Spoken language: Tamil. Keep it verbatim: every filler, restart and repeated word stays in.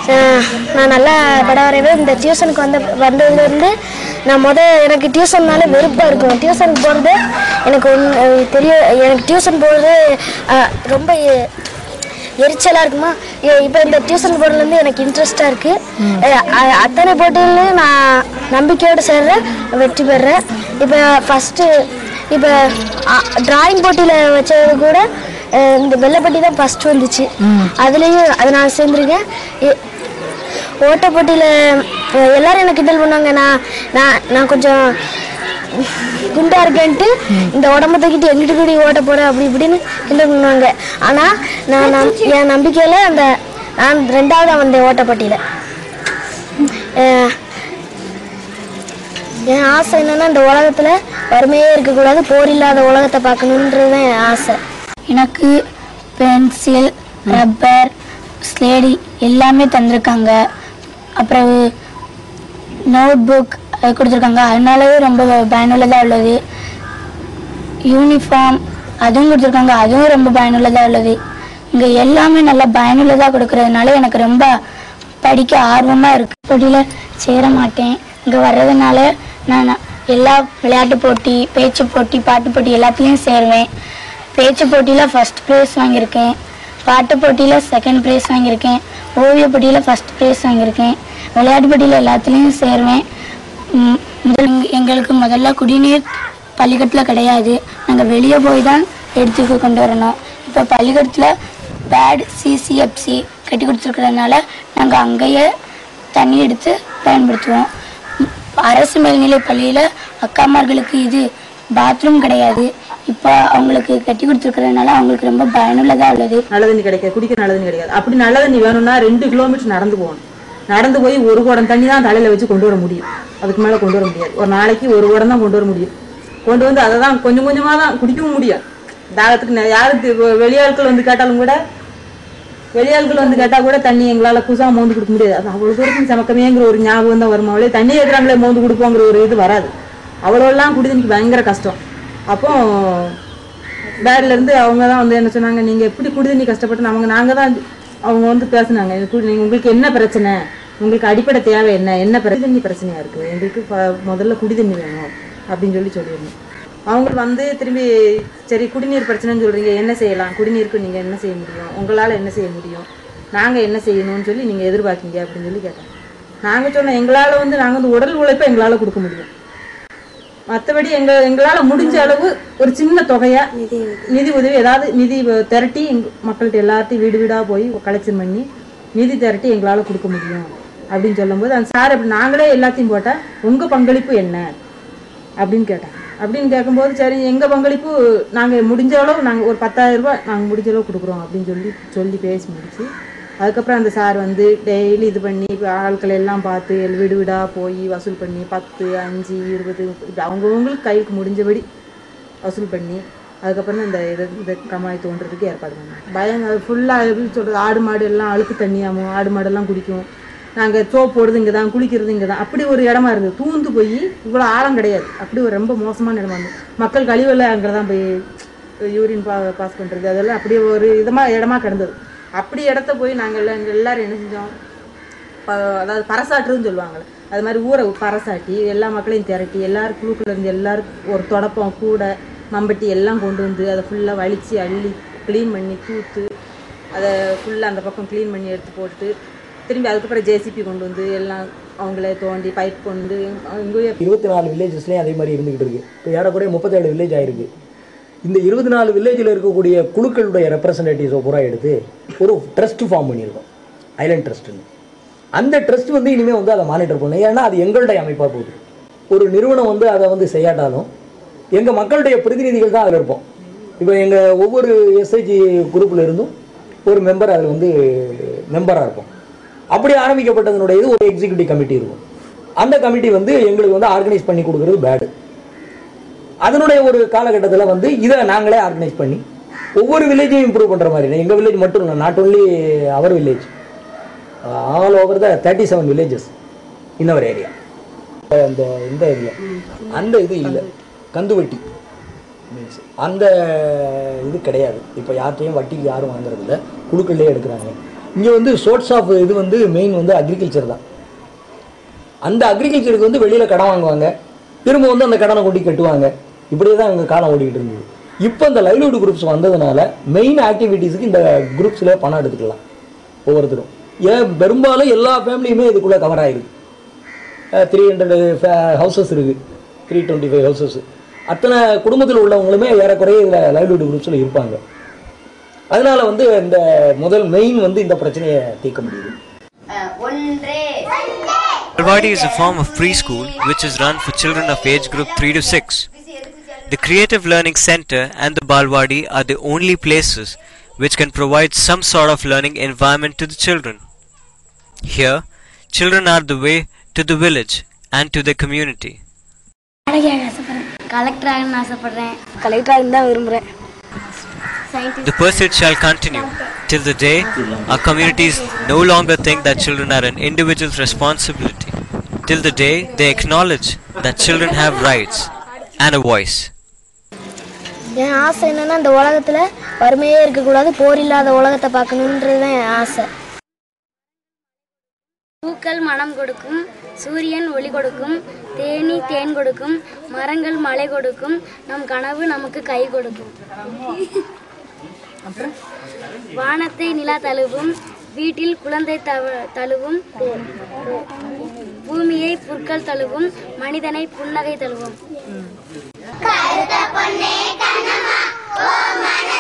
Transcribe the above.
நான் நல்லா படம் வரைவேன். இந்த டியூஷனுக்கு வந்து வந்ததுலேருந்து நான் மொதல் எனக்கு டியூஷன்னால வெறுப்பாக இருக்கும். டியூஷனுக்கு போகிறது எனக்கு ஒன்று தெரியும். எனக்கு டியூஷன் போகிறது ரொம்ப எரிச்சலாக இருக்குமா. இப்போ இந்த டியூஷன் போகிறதுலேருந்து எனக்கு இன்ட்ரெஸ்டாக இருக்குது. அத்தனை போட்டியிலையும் நான் நம்பிக்கையோடு சேர்றேன், வெற்றி பெறேன். இப்போ ஃபஸ்ட்டு இப்போ டிராயிங் போட்டியில் வச்சது கூட இந்த வெள்ளைப்பட்டி தான் ஃபஸ்ட்டு வந்துச்சு. அதுலேயும் அது நான் சேர்ந்துருக்கேன். ஓட்ட போட்டியில் எல்லோரும் எனக்கு கிண்டல் பண்ணாங்க. நான் நான் நான் கொஞ்சம் குண்டா இருக்கேன்ட்டு இந்த உடம்ப தூக்கிட்டு எங்கிட்டு கூடி ஓட்ட போகிறேன் அப்படி இப்படின்னு கிண்டல் பண்ணுவாங்க. ஆனால் நான் நம் என் நம்பிக்கையில் அந்த நான் ரெண்டாவதாக வந்தேன் ஓட்டப்பட்டியில். என் ஆசை என்னென்னா இந்த உலகத்தில் வறுமையே இருக்கக்கூடாது, போர் இல்லாத உலகத்தை பார்க்கணுன்றது தான் என் ஆசை. எனக்கு பென்சில், ரப்பர், ஸ்லேடி எல்லாமே தந்திருக்காங்க. அப்புறம் நோட் புக் அது கொடுத்துருக்காங்க. அதனாலவே ரொம்ப பயனுள்ளதாக உள்ளது. யூனிஃபார்ம் அதுவும் கொடுத்துருக்காங்க, அதுவும் ரொம்ப பயனுள்ளதாக உள்ளது. இங்கே எல்லாமே நல்லா பயனுள்ளதாக கொடுக்கறதுனால எனக்கு ரொம்ப படிக்க ஆர்வமாக இருக்குது. போட்டியில் சேர மாட்டேன். இங்கே வர்றதுனால நான் எல்லா விளையாட்டு போட்டி, பேச்சு போட்டி, பாட்டு போட்டி எல்லாத்துலேயும் சேருவேன். பேச்சு போட்டியில் ஃபஸ்ட் ப்ரைஸ் வாங்கியிருக்கேன். பாட்டு போட்டியில் செகண்ட் ப்ரைஸ் வாங்கியிருக்கேன். ஓவிய போட்டியில் ஃபஸ்ட் ப்ரைஸ் வாங்கியிருக்கேன். விளையாட்டு போட்டியில் எல்லாத்துலேயும் சேருவேன். முதல் எங்களுக்கு முதல்ல குடிநீர் பள்ளிக்கூடத்தில் கிடையாது. நாங்கள் வெளியே போய் தான் எடுத்துக்க கொண்டு வரணும். இப்போ பள்ளிக்கூடத்தில் பேட் சிசிஎஃப்சி கட்டி கொடுத்துருக்கிறதுனால நாங்கள் அங்கேயே தண்ணி எடுத்து பயன்படுத்துவோம். அரசு மேல்நிலை பள்ளியில் அக்காமார்களுக்கு இது பாத்ரூம் கிடையாது. இப்போ அவங்களுக்கு கட்டி கொடுத்துருக்கிறதுனால அவங்களுக்கு ரொம்ப பயனுள்ளதாக உள்ளது. நல்ல தண்ணி கிடைக்காது, குடிக்க நல்ல தண்ணி கிடைக்காது. அப்படி நல்ல தண்ணி வேணும்னா ரெண்டு கிலோமீட்டர் நடந்து போகணும். நடந்து போய் ஒரு குடம் தண்ணி தான் தலையில் வச்சு கொண்டு வர முடியும். அதுக்கு மேலே கொண்டு வர முடியாது. ஒரு நாளைக்கு ஒரு குடம் தான் கொண்டு வர முடியும். கொண்டு வந்து அதை தான் கொஞ்சம் கொஞ்சமாக தான் குடிக்கவும் முடியும். தாகத்துக்கு யாருக்கு வெளியாட்கள் வந்து கேட்டாலும் கூட வெளியாட்கள் வந்து கேட்டால் கூட தண்ணி எங்களால் புதுசாக மோந்து கொடுக்க முடியாது. அது அவ்வளோ தூரத்துக்கு சமக்கமேங்கிற ஒரு ஞாபகம் தான் வருமாவளே. தண்ணி ஏற்றுறாங்களே மோந்து கொடுப்போங்கிற ஒரு இது வராது. அவ்வளோலாம் குடி தண்ணிக்கு பயங்கர கஷ்டம். அப்போ பேட்லேருந்து அவங்க தான் வந்து என்ன சொன்னாங்க, நீங்கள் எப்படி குடி தண்ணி கஷ்டப்பட்டு அவங்க நாங்கள் தான் அவங்க வந்து பேசுனாங்க. நீங்கள் உங்களுக்கு என்ன பிரச்சனை, உங்களுக்கு அடிப்படை தேவை என்ன, என்ன குடி தண்ணி பிரச்சனையாக இருக்குது, எங்களுக்கு முதல்ல குடி தண்ணி வேணும் அப்படின்னு சொல்லி சொல்லிடணும். அவங்க வந்து திரும்பி சரி குடிநீர் பிரச்சனைன்னு சொல்கிறீங்க, என்ன செய்யலாம், குடிநீருக்கு நீங்கள் என்ன செய்ய முடியும், உங்களால் என்ன செய்ய முடியும், நாங்கள் என்ன செய்யணும்னு சொல்லி நீங்கள் எதிர்பார்க்கீங்க அப்படின்னு சொல்லி கேட்டாங்க. நாங்கள் சொன்னோம் எங்களால் வந்து நாங்கள் வந்து உடல் உழைப்பை எங்களால் கொடுக்க முடியும். மற்றபடி எங்கள் எங்களால் முடிஞ்ச அளவு ஒரு சின்ன தொகையாக நிதி நிதி உதவி ஏதாவது நிதி திரட்டி எங்கள் மக்கள்கிட்ட எல்லாத்தையும் வீடு வீடாக போய் கலெக்ஷன் பண்ணி நிதி திரட்டி எங்களால் கொடுக்க முடியும் அப்படின்னு சொல்லும்போது அந்த சார் அப்படி நாங்களே எல்லாத்தையும் போட்டால் உங்கள் பங்களிப்பு என்ன அப்படின்னு கேட்டாங்க. அப்படின்னு கேட்கும்போது சரி எங்கள் பங்களிப்பு நாங்கள் முடிஞ்ச அளவு நாங்கள் ஒரு பத்தாயிரம் ரூபாய் நாங்கள் முடிஞ்ச அளவு கொடுக்குறோம் அப்படின்னு சொல்லி சொல்லி பேசி முடிச்சு அதுக்கப்புறம் அந்த சார் வந்து டெய்லி இது பண்ணி ஆட்களை எல்லாம் பார்த்து வீடு வீடாக போய் வசூல் பண்ணி பத்து அஞ்சு இருபது அவங்கவுங்களுக்கு கைக்கு முடிஞ்சபடி வசூல் பண்ணி அதுக்கப்புறம் இந்த இது இந்த கமாய் தோன்றதுக்கு ஏற்பாடு பண்ணோம். பயம் அது ஃபுல்லாக எப்படி சொல்கிறது, ஆடு மாடு எல்லாம் அழுக்கு தண்ணியாகும், ஆடு மாடெல்லாம் குடிக்கும். நாங்கள் சோப் போடுறது இங்கே தான், குளிக்கிறது இங்கே தான். அப்படி ஒரு இடமா இருக்குது. தூந்து போய் இவ்வளோ ஆழம் கிடையாது. அப்படி ஒரு ரொம்ப மோசமான இடமா இருந்தது. மக்கள் கழிவெல்லாம் அங்கே தான் போய் யூரின் பா பாஸ் பண்ணுறது அதெல்லாம் அப்படி ஒரு இதமாக இடமா கிடந்தது. அப்படி இடத்த போய் நாங்கள் எல்லாம் எங்கள் எல்லோரும் என்ன செஞ்சோம், அதாவது பறைசாட்டுறதுன்னு சொல்லுவாங்கள்ல, அது மாதிரி ஊரை பறைசாட்டி எல்லா மக்களையும் திரட்டி எல்லோரும் குழுக்குள்ள இருந்து எல்லாருக்கும் ஒரு தொடப்பம் கூட மம்பட்டி எல்லாம் கொண்டு வந்து அதை ஃபுல்லாக வலித்து அள்ளி க்ளீன் பண்ணி தூத்து அதை ஃபுல்லாக அந்த பக்கம் க்ளீன் பண்ணி எடுத்து போட்டு திரும்பி அதுக்கப்புறம் ஜேசிபி கொண்டு வந்து எல்லாம் அவங்களே தோண்டி பைப் கொண்டு இங்கே இருபத்தி நாலு வில்லேஜஸ்லேயும் அதே மாதிரி இருந்துக்கிட்டு இருக்குது. இப்போ ஏறக்குறைய முப்பத்தேழு வில்லேஜ் ஆகிருக்கு. இந்த இருபத்தி நாலு வில்லேஜில் இருக்கக்கூடிய குழுக்களுடைய ரெப்ரசன்டேட்டிவ்ஸை பூரா எடுத்து ஒரு ட்ரஸ்ட் ஃபார்ம் பண்ணியிருக்கோம், ஐலண்ட் ட்ரஸ்ட்டுன்னு. அந்த ட்ரஸ்ட் வந்து இனிமேல் வந்து அதை மானிட்டர் பண்ணணும். ஏன்னா அது எங்களுடைய அமைப்பாக போகுது. ஒரு நிறுவனம் வந்து அதை வந்து செய்யாட்டாலும் எங்கள் மக்களுடைய பிரதிநிதிகள் தான் அதில் இருப்போம். இப்போ எங்கள் ஒவ்வொரு எஸ்ஐஜி குரூப்பில் இருந்தும் ஒரு மெம்பர் அதில் வந்து மெம்பராக இருப்போம். அப்படி ஆரம்பிக்கப்பட்டதனுடைய இது ஒரு எக்ஸிக்யூட்டிவ் கமிட்டி இருக்கும். அந்த கமிட்டி வந்து எங்களுக்கு வந்து ஆர்கனைஸ் பண்ணி கொடுக்குறது பேடு. அதனுடைய ஒரு காலகட்டத்தில் வந்து இதை நாங்களே ஆர்கனைஸ் பண்ணி ஒவ்வொரு வில்லேஜையும் இம்ப்ரூவ் பண்ணுற மாதிரி, எங்கள் வில்லேஜ் மட்டும் இல்லை, not only our village, all over the thirty seven villages in our area. அந்த இந்த ஏரியா அந்த இது இல்லை, கந்துவட்டி மீன்ஸ் அந்த இது கிடையாது. இப்போ யார்கிட்டையும் வட்டிக்கு யாரும் வாங்குறதில்ல, குழுக்கள்லேயே எடுக்கிறாங்க. இங்கே வந்து சோர்ஸ் ஆஃப் இது வந்து மெயின் வந்து அக்ரிகல்ச்சர் தான். அந்த அக்ரிகல்ச்சருக்கு வந்து வெளியில் கடன் வாங்குவாங்க, திரும்ப வந்து அந்த கடனை கொண்டு கட்டுவாங்க. இப்படியே தான் எங்கள் காலம் ஓடிக்கிட்டு இருந்தது. இப்போ இந்த லைவ்லிஹுட் குரூப்ஸ் வந்ததுனால மெயின் ஆக்டிவிட்டீஸுக்கு இந்த குரூப்ஸில் பணம் எடுத்துக்கலாம் ஒவ்வொருத்தரும். ஏன் பெரும்பாலும் எல்லா ஃபேமிலியுமே இதுக்குள்ளே கவர் ஆகிருக்கு. த்ரீ ஹண்ட்ரட் ஹவுசஸ் இருக்குது, த்ரீ டுவெண்ட்டி ஃபைவ் ஹவுசஸ். அத்தனை குடும்பத்தில் உள்ளவங்களுமே ஏறக்குறைய இதில் லைவ்லிஹுட் குரூப்ஸில் இருப்பாங்க. அதனால வந்து இந்த முதல் மெயின் வந்து இந்த பிரச்சனையை தீர்க்க முடியுது. Balwadi is a form of preschool which is run for children of age group three to six. The Creative Learning Center and the Balwadi are the only places which can provide some sort of learning environment to the children. Here, children are the way to the village and to their community. The pursuit shall continue till the day our communities no longer think that children are an individual's responsibility, till the day they acknowledge that children have rights and a voice. என் ஆசை என்னன்னா இந்த உலகத்துல வறுமையே இருக்கக்கூடாது, போர் இல்லாத உலகத்தை பார்க்கணுன்றது என் ஆசை. பூக்கள் மனம் கொடுக்கும், சூரியன் ஒளி கொடுக்கும், தேனி தேன் கொடுக்கும், மரங்கள் மழை கொடுக்கும், நம் கனவு நமக்கு கை கொடுக்கும். வானத்தை நிலா தழுவும், வீட்டில் குழந்தை தழுவும், பூமியை புற்கள் தழுவும், மனிதனை புன்னகை தழுவும்.